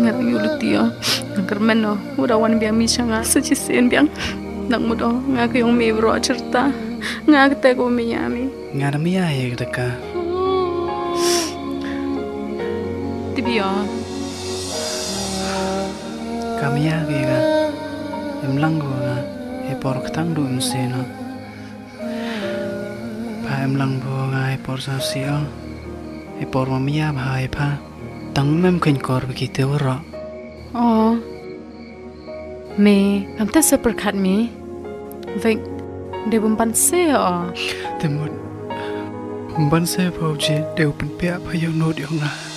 ngarang yulutia ngar meno urawan biang mi changa sechisen biang nang mudo ngak yung mi bro cerita ngak te ko mi yami ngara mi ay deka tibia kami ya ga emlang go ga e por ktang du msena pa emlang bo ga e por sa sia e por mamia ba e pa tang mem khin kor bi te wara oh me am ta super khat mi vek de bum pan se te mut ban se bo je de pen pe pa yo no de nga